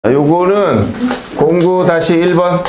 요거는 공구 다시 1번.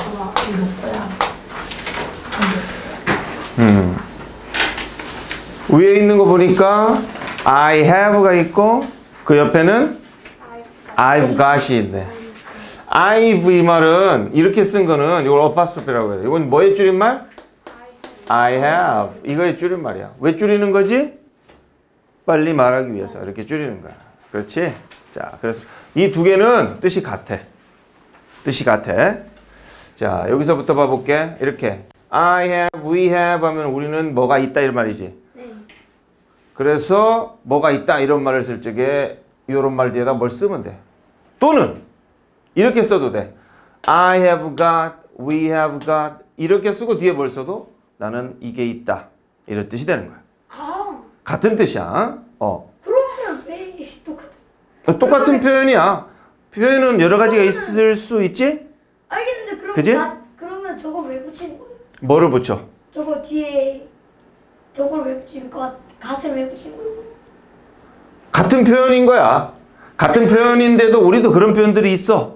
위에 있는 거 보니까 I have가 있고 그 옆에는 I've got이 있네. I've 이 말은 이렇게 쓴 거는 이걸 어파스트로피라고 해요. 이건 뭐의 줄임말? I have. 이거의 줄임말이야. 왜 줄이는 거지? 빨리 말하기 위해서 이렇게 줄이는 거야. 그렇지? 자, 그래서 이 두 개는 뜻이 같아. 뜻이 같아. 자, 여기서부터 봐볼게. 이렇게 I have, we have 하면 우리는 뭐가 있다 이런 말이지. 네. 그래서 뭐가 있다 이런 말을 쓸 적에 이런 말 뒤에다 뭘 쓰면 돼. 또는 이렇게 써도 돼. I have got, we have got 이렇게 쓰고 뒤에 뭘 써도 나는 이게 있다. 이런 뜻이 되는 거야. 아, 같은 뜻이야. 그러면 왜 똑같은 표현이야. 표현은 여러 가지가 있을 수 있지? 알겠는데 그럼 그지? 그러면 저걸 왜 붙이는 거예요? 뭐를 붙여? 저거 뒤에 저걸 왜 붙이는 거? 갓을 왜 붙이는 거예요? 같은 표현인 거야. 같은 표현인데도 우리도 그런 표현들이 있어.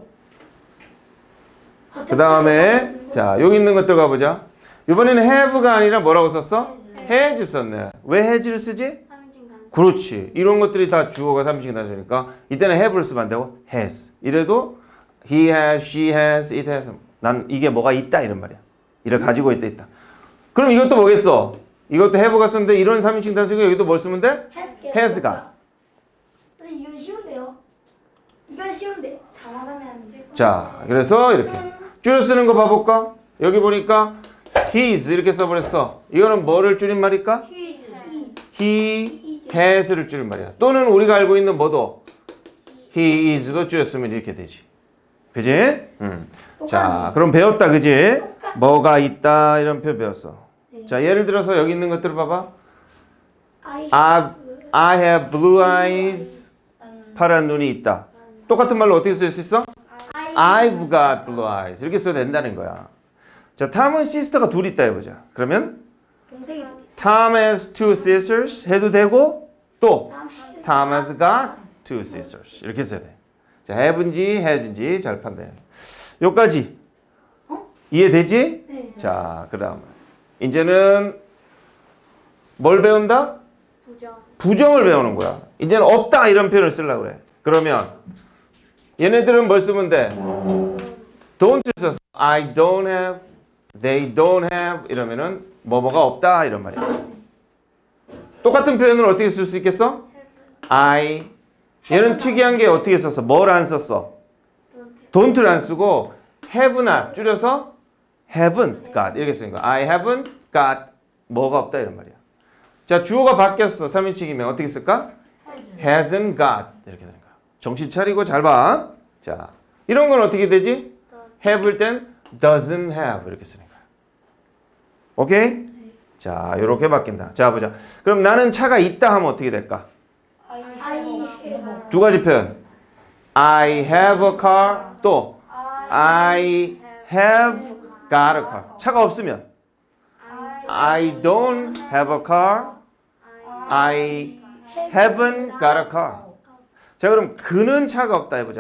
그 다음에 자 여기 있는 것들 가보자. 이번에는 have가 아니라 뭐라고 썼어? has 썼네. 왜 has를 쓰지? 그렇지. 이런 것들이 다 주어가 3인칭 단수니까 이때는 have를 쓰면 안 되고 has. 이래도 he has, she has, it has. 난 이게 뭐가 있다 이런 말이야. 이를 가지고 있다. 그럼 이것도 뭐겠어? 이것도 have가 쓰는데 이런 3인칭 단수니까 여기도 뭘 쓰면 돼? has가. 근데 이건 쉬운데요? 이건 쉬운데 잘하면 안 될 거야. 자, 그래서 이렇게 줄여 쓰는 거 봐볼까? 여기 보니까 his 이렇게 써버렸어. 이거는 뭐를 줄인 말일까? he has를 줄인 말이야. 또는 우리가 알고 있는 뭐도 he is도 줄였으면 이렇게 되지. 그지? 자, 그럼 배웠다, 그지? 뭐가 있다 이런 표현 배웠어. 자, 예를 들어서 여기 있는 것들을 봐봐. I have blue eyes. 파란 눈이 있다. 똑같은 말로 어떻게 쓸 수 있어? I've got blue eyes. 이렇게 써도 된다는 거야. 자, 탐은 시스터가 둘 있다 해보자. 그러면 동생이 Tom has two sisters 해도 되고 또 Tom has got two sisters 이렇게 써야 돼. 자, have인지 has인지 잘 판단해. 여기까지 이해되지? 네. 자, 그 다음 이제는 뭘 배운다? 부정을 배우는 거야. 이제는 없다 이런 표현을 쓰려고 그래. 그러면 얘네들은 뭘 쓰면 돼? don't 써서 I don't have, they don't have 이러면은 뭐뭐가 없다 이런 말이야. 똑같은 표현을 어떻게 쓸 수 있겠어? I 얘는 특이한 게 어떻게 썼어? 뭘 안 썼어? don't를 안 쓰고 have not 줄여서 haven't got 이렇게 쓰는 거야. I haven't got 뭐가 없다 이런 말이야. 자, 주어가 바뀌었어. 3인칭이면 어떻게 쓸까? hasn't got 이렇게 되는 거야. 정신 차리고 잘 봐. 자, 이런 건 어떻게 되지? have일 땐 doesn't have 이렇게 쓰는 거야. 오케이? 자, 이렇게 바뀐다. 자, 보자. 그럼 나는 차가 있다 하면 어떻게 될까? 두 가지 표현. I have a car 또 I have got a car. 차가 없으면 I don't have a car. I haven't got a car. 자, 그럼 그는 차가 없다 해보자.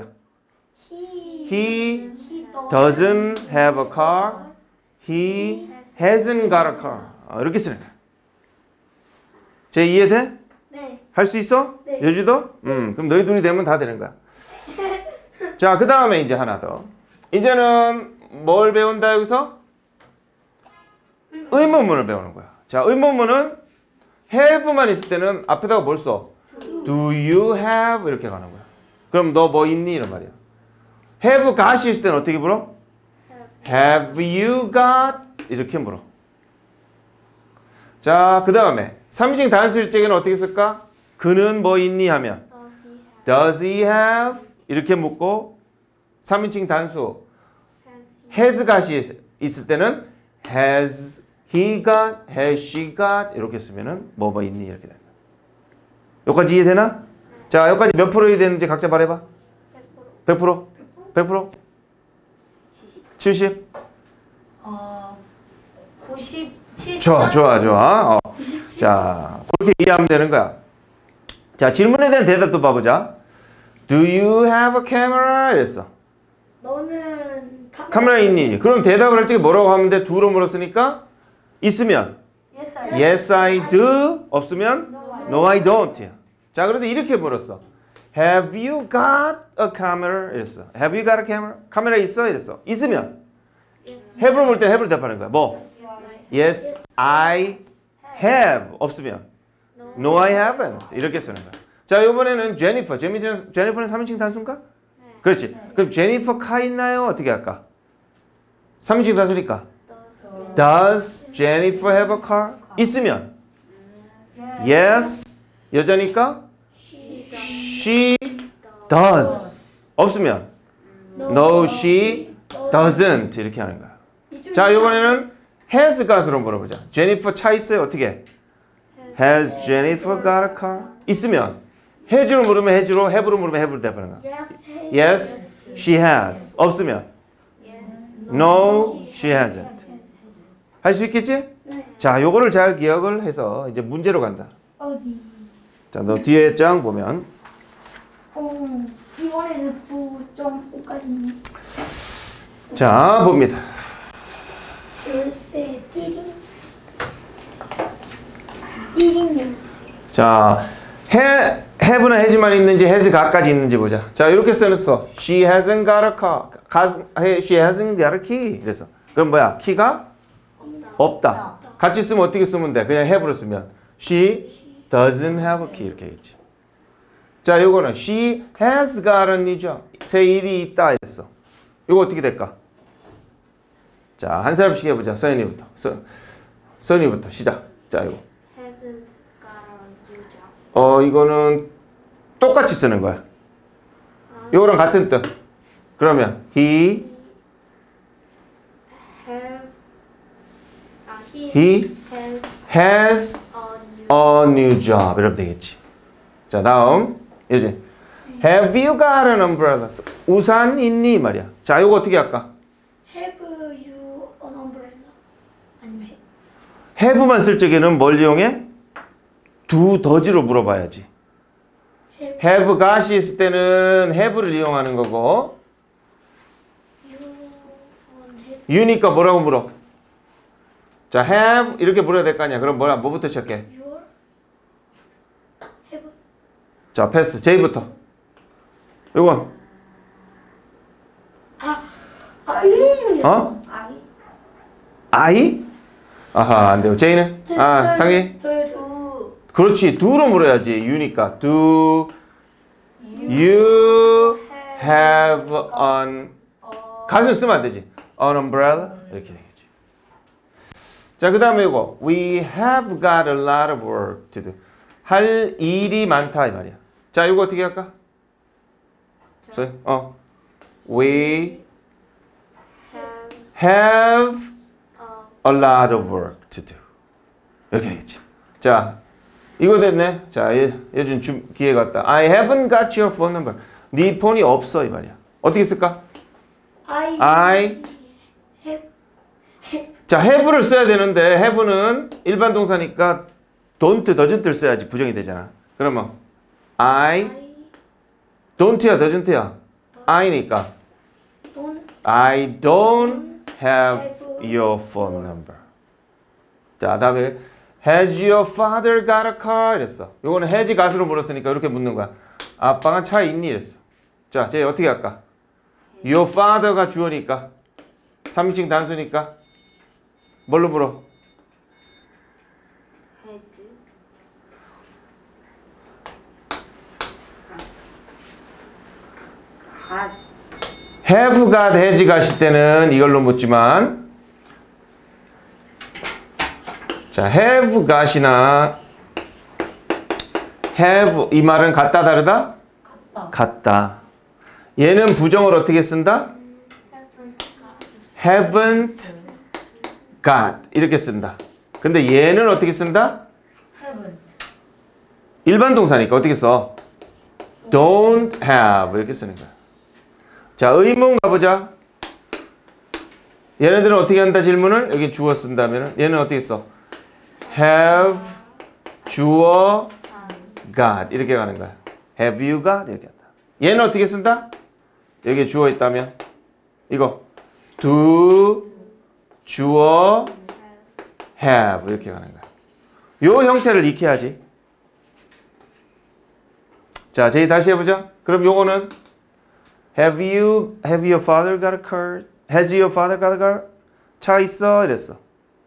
He doesn't have a car. He hasn't got a car. 이렇게 쓰는 거야. 제 이해돼? 네. 할 수 있어? 네. 여주도? 그럼 너희 둘이 되면 다 되는 거야. 자, 그 다음에 이제 하나 더. 이제는 뭘 배운다 여기서? 의문문을 배우는 거야. 자, 의문문은 have만 있을 때는 앞에다가 뭘 써? Do you have? 이렇게 가는 거야. 그럼 너 뭐 있니? 이런 말이야. have got이 있을 때는 어떻게 물어? Have you got? 이렇게 물어. 자, 그 다음에 3인칭 단수일 적에는 어떻게 쓸까? 그는 뭐 있니? 하면 Does he have? 이렇게 묻고 3인칭 단수 has got이 있을 때는 Has he got? Has she got? 이렇게 쓰면은 뭐 있니? 이렇게 됩니다. 여기까지 이해되나? 자, 여기까지 몇 프로 이해되는지 각자 말해봐. 100%? 100%? 70? 97. 좋아. 자, 그렇게 이해하면 되는 거야. 자, 질문에 대한 대답도 봐보자. Do you have a camera? 이랬어. 카메라 있니? 그럼 대답을 할 적에 뭐라고 하면 돼? do로 물었으니까 있으면 yes I do 없으면 no I don't. 자, 그런데 이렇게 물었어. Have you got a camera? 이랬어. Have you got a camera? 카메라 있어? 이랬어. 있으면 have로 물 때 have로 대답하는 거야. 뭐? Yes I have 없으면 no I haven't 이렇게 쓰는 거야. 자, 이번에는 제니퍼는 3인칭 단수인가? 그렇지. 그럼 제니퍼가 있나요? 어떻게 할까? 3인칭 단수니까 Does Jennifer have a car? 있으면 Yes 여자니까 She does 없으면 No she doesn't 이렇게 하는 거야. 자, 이번에는 has got으로 물어보자. 제니퍼 차 있어요? 어떻게? Has Jennifer got a car? 있으면 has로 물으면 has로, have로 물으면 have로 대답하는 거야. Yes, she has. 없으면 No, she hasn't. 할 수 있겠지? 자, 요거를 잘 기억을 해서 이제 문제로 간다. 어디? 자, 너 뒤에 장 보면 이번에는 9.5까지네. 자, 봅니다. 열쇠 띠링 열쇠. 자, have나 has만 있는지 has got까지 있는지 보자. 자, 이렇게 써놨어. She hasn't got a car. She hasn't got a key. 그래서 그럼 뭐야? 키가 없다. 같이 쓰면 어떻게 쓰면 돼? 그냥 have로 쓰면 She doesn't have a key 이렇게 있지. 자, 요거는 She has got a new job. 새 일이 있다 했어. 요거 어떻게 될까? 자, 한 사람씩 해보자. 서연이부터. 서연이부터 시작. 자, 이거. hasn't got a new job. 이거는 똑같이 쓰는 거야. 요거랑 같은 뜻. 그러면 he He has a new job. 이러면 되겠지. 자, 다음. 예진. Have you got an umbrella? 우산 있니? 말이야. 자, 요거 어떻게 할까? Have you an umbrella? 아닌데. have만 쓸 적에는 뭘 이용해? do, does로 물어봐야지. have got이 있을 때는 have를 이용하는 거고 you니까 뭐라고 물어? 자, have 이렇게 물어야 될 거 아니야. 그럼 뭐부터 시작해? Your have 자, 패스. J부터. 요건 이거는 어? I? 아하, 안 돼요. J는? 상희? 저도 그렇지. do로 물어야지. you니까 do you have an 가수 쓰면 안 되지. an umbrella 이렇게 되겠지. 자, 그 다음에 이거 we have got a lot of work to do. 할 일이 많다 이 말이야. 자, 이거 어떻게 할까? we have a lot of work to do. 이렇게 되겠지. 자, 이거 됐네. 자, 예준 기회가 왔다. I haven't got your phone number. 네 폰이 없어 이 말이야. 어떻게 쓸까? I have 자, have를 써야 되는데 have는 일반 동사니까 don't, doesn't를 써야지 부정이 되잖아. 그러면 I don't야, doesn't야? I니까 I don't have your phone number. 자, 다음에 Has your father got a car? 이랬어. 요거는 has got으로 물었으니까 이렇게 묻는 거야. 아빠가 차 있니? 이랬어. 자, 쟤 어떻게 할까? Your father가 주어니까 3인칭 단수니까 뭘로 물어? have got, has got일 때는 이걸로 묻지만 자, have got이나 have 이 말은 같다 다르다? 같다. 얘는 부정을 어떻게 쓴다? haven't got 이렇게 쓴다. 근데 얘는 어떻게 쓴다? 일반 동사니까 어떻게 써? don't have 이렇게 쓰는 거야. 자, 의문 가보자. 얘네들은 어떻게 한다 질문을? 여기 주어 쓴다면 얘는 어떻게 써? have 주어 got 이렇게 가는 거야. have you got 이렇게 한다. 얘는 어떻게 쓴다? 여기에 주어 있다면 이거 do, 주어, have 이렇게 가는 거야. 요 형태를 익혀야지. 자, 제이 다시 해보자. 그럼 요거는 have your father got a car? Has your father got a car? 차 있어? 이랬어.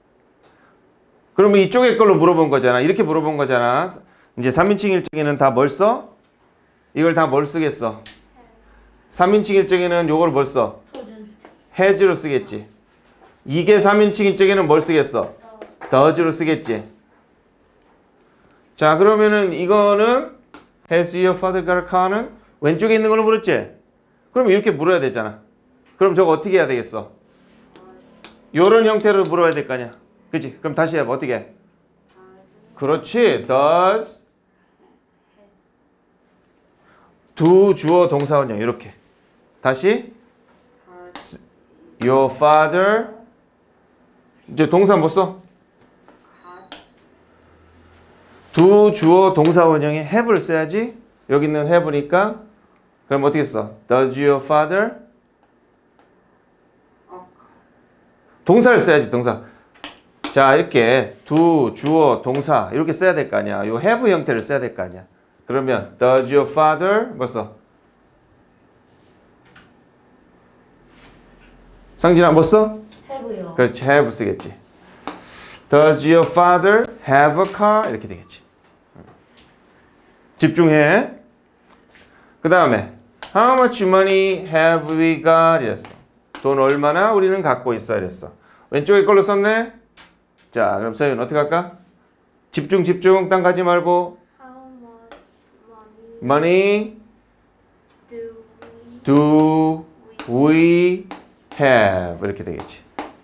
그러면 이쪽에 걸로 물어본 거잖아. 이렇게 물어본 거잖아. 이제 3인칭 일정에는 다 뭘 써? 이걸 다 뭘 쓰겠어? 3인칭 일정에는 요걸 뭘 써? has로 쓰겠지. 이게 3인칭 일정에는 뭘 쓰겠어? does로 쓰겠지. 자, 그러면은 이거는 has your father got a car는 왼쪽에 있는 걸로 물었지? 그럼 이렇게 물어야 되잖아. 그럼 저거 어떻게 해야 되겠어? 요런 형태로 물어야 될 거 아니야. 그치? 그럼 다시 해봐. 어떻게 해? 그렇지. does do 주어 동사 원형 이렇게. 다시 your father 이제 동사 뭐 써? do 주어 동사 원형에 have를 써야지. 여기 있는 have니까 그럼 어떻게 써? Does your father? 동사를 써야지 동사. 자 이렇게 do 주어 동사 이렇게 써야 될 거 아니야. 요 have 형태를 써야 될 거 아니야. 그러면 Does your father 뭐 써? 상진아 뭐 써? have요. 그렇지 have 쓰겠지. Does your father have a car? 이렇게 되겠지. 집중해. 그 다음에 How much money have we got? 이랬어. 돈 얼마나 우리는 갖고 있어? 이랬어. 왼쪽에 걸로 썼네? 자 그럼 서윤 어떻게 할까? 집중 딴 가지 말고 How much money money do do we have? 이렇게 되겠지.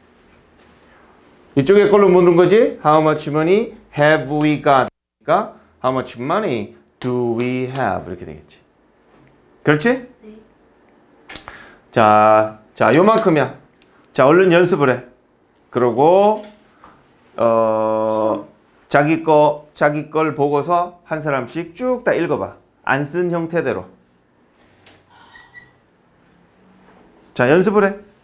이쪽에 걸로 묻는 거지? How much money have we got? 그러니까 How much money do we have? 이렇게 되겠지. 그렇지? 네. 자, 요만큼이야. 자, 얼른 연습을 해. 그러고 자기 걸 보고서 한 사람씩 쭉 다 읽어봐. 안 쓴 형태대로. 자, 연습을 해.